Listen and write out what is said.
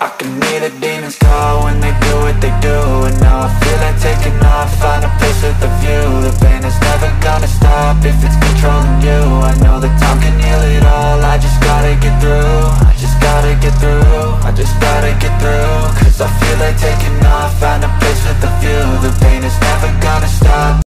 I can hear the demons call when they do what they do. And now I feel like taking off, find a place with a view. The pain is never gonna stop if it's controlling you. I know that time can heal it all, I just gotta get through. I just gotta get through, I just gotta get through. Cause I feel like taking off, find a place with a view. The pain is never gonna stop.